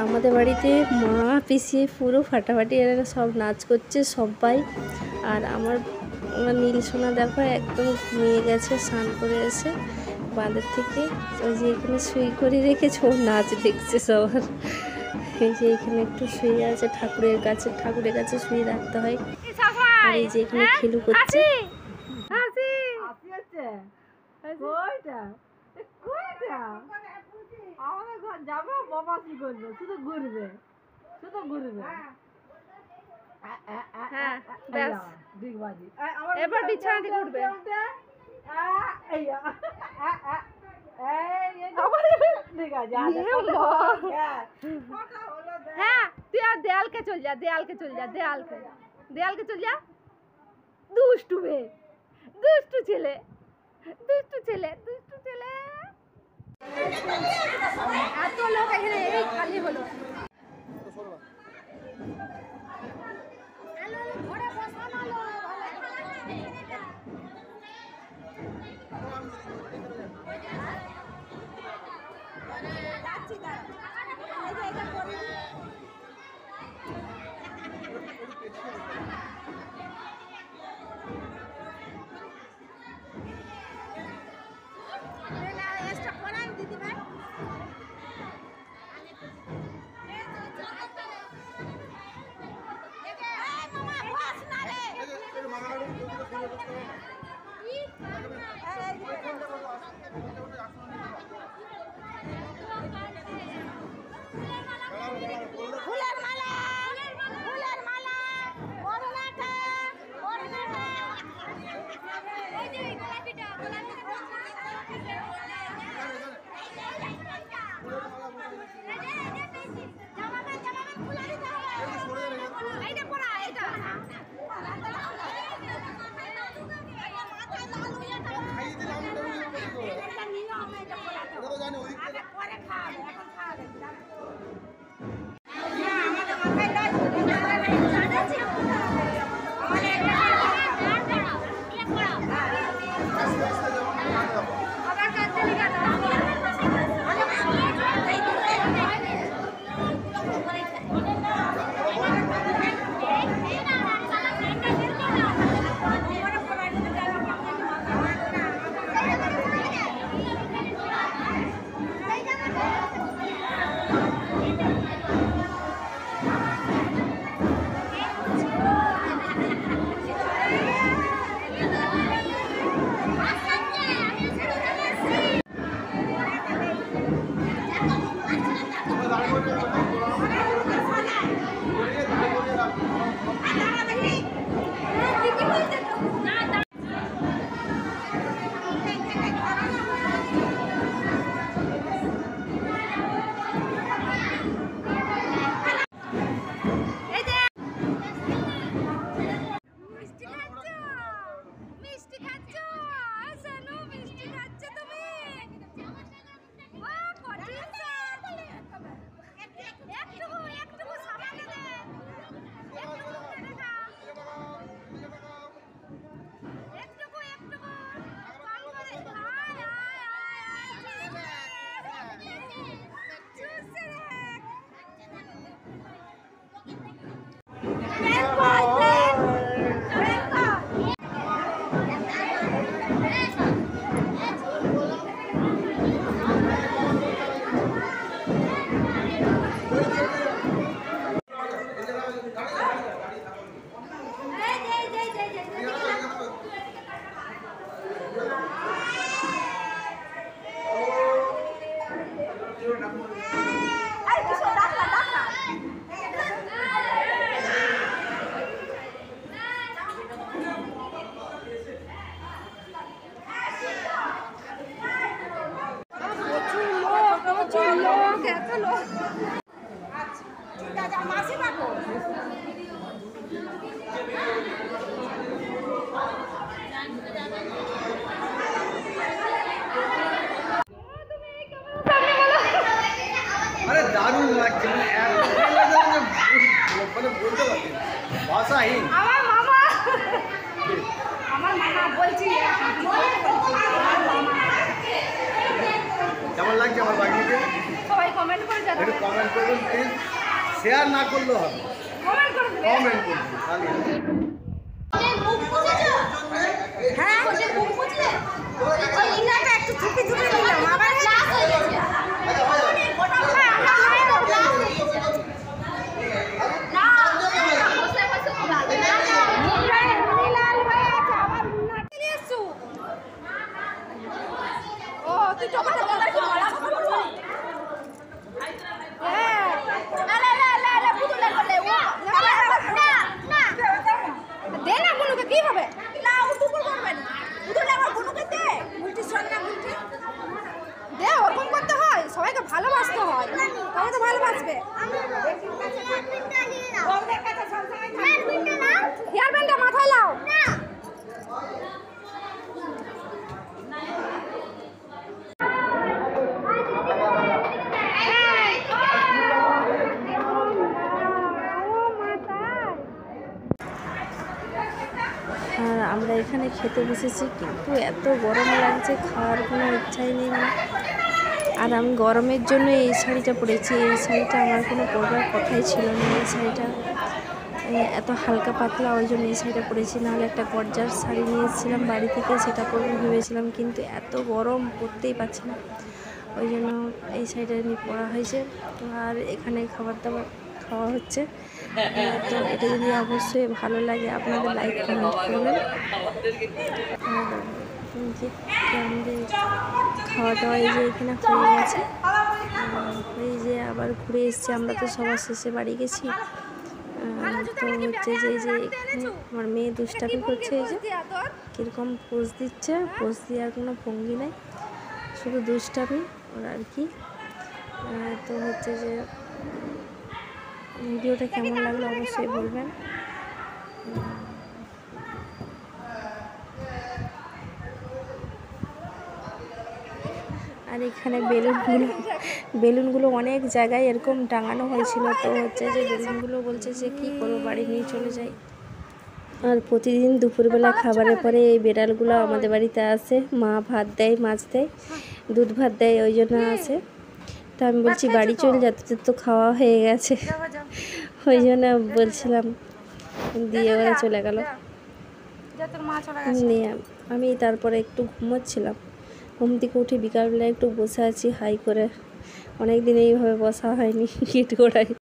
আমাদের বাড়িতে মা পিসি পুরো ফাটাফাটি এরা সব নাচ করছে সবাই। আর আমার নীল সোনা দেখো একদম ঘুমিয়ে গেছে, স্নান করে এসে বাঁধের থেকে ওই যে এখানে শুই করে রেখেছে, ও নাচ দেখছে সবার। এই যে এখানে একটু শুয়ে আছে ঠাকুরের কাছে শুয়ে রাখতে হয়। আর এই যে এখানে খেলু করছে। আমাদের ঘর যাবো, বদমাশি করবে, শুধু ঘুরবে। এবার বিছানা থেকে উঠবে। হ্যাঁ তুই আর দেয়ালকে চল যা, দেয়ালকে চল যা। দুষ্টু ছেলে। এত লোক এখানে এই খালি হলো। দারুণ লাগছে, মানে বলতে পারছি ভাষাহীন। আমার মামা বলছি কেমন লাগছে আমার বাড়িতে? সবাই কমেন্ট করে একটু জানাবেন, কমেন্ট করবেন প্লিজ, শেয়ার না করলেও হবে, কমেন্ট করে দেবেন। কমেন্ট করবেন খালি। হ্যাঁ ওটা বুক বুঝলে ওই ইনাটা একটু ঝুঁকি ঝুঁকি নিলাম আবার ক্লাস হয়ে গেছে ওটা আমরা হয় না ক্লাস হয়ে গেছে না বসে বসে না নীলাল হয়ে আছে আবার উন্নতি নিয়ে এসো ও তুই টমেটো কথা কি বলা কথা বলবি হ্যাঁ লা পুতুলের বলে ও না দে না বলুকে কি হবে না ও টুকুর করবে না পুতুল আমার বনুকে দে উল্টি সন্না উল্টি দে ওরকম করতে হয় সবাইকে ভালোবাসতে হয় তবে তো ভালোবাসবে হেয়ার ব্যান্ডটা মাথায় লাও না আর আমরা এখানে খেতে বসেছি, কিন্তু এত গরম লাগছে, খাওয়ার কোনো ইচ্ছাই নেই না। আর আমি গরমের জন্য এই শাড়িটা পরেছি, এই শাড়িটা আমার কোনো পরবার কথাই ছিল না। এই শাড়িটা এত হালকা পাতলা, ওই জন্য এই শাড়িটা পরেছি। নাহলে একটা গর্জার শাড়ি নিয়েছিলাম বাড়ি থেকে, সেটা পরবো ভেবেছিলাম, কিন্তু এত গরম পরতেই পারছি না, ওই জন্য এই শাড়িটা নিয়ে পরা হয়েছে। আর এখানে খাবার দাবার খাওয়া হচ্ছে। তো এটা যদি অবশ্যই ভালো লাগে আপনাদের লাইক কমেন্ট করবেন। আর যে আমাদের খাওয়া দাওয়া এই যে এখানে হয়ে গেছে, এই যে আবার ঘুরে এসেছি। আমরা তো সবার শেষে বাড়ি গেছি। তো হচ্ছে যে এই যে এখানে আমার মেয়ে দুষ্টামি করছে, এই যে কীরকম পোজ দিচ্ছে, পোজ দেওয়ার কোনো ভঙ্গি নেই, শুধু দুষ্টামি ওর আর কি। তো হচ্ছে যে ভিডিওটা কেমন লাগলো অবশ্যই বলবেন। আর এখানে বেলুনগুলো অনেক জায়গায় এরকম টাঙানো হয়েছিল। তো হচ্ছে যে বেলুনগুলো বলছে যে কী করবো, বাড়ি নিয়ে চলে যাই। আর প্রতিদিন দুপুরবেলা খাবারের পরে এই বেড়ালগুলো আমাদের বাড়িতে আসে, মা ভাত দেয়, মাছ দেয়, দুধ ভাত দেয়, ওই জন্য আসে। তো আমি বলছি বাড়ি চলে যেতে, তো খাওয়া হয়ে গেছে, ওই জন্য বলছিলাম, দিয়ে ওরা চলে গেল। নিয়ে আমি তারপরে একটু ঘুমোচ্ছিলাম, ঘুম থেকে উঠে বিকালবেলা একটু বসে আছি হাই করে, অনেক দিন এইভাবে বসা হয়নি গিট গোড়ায়।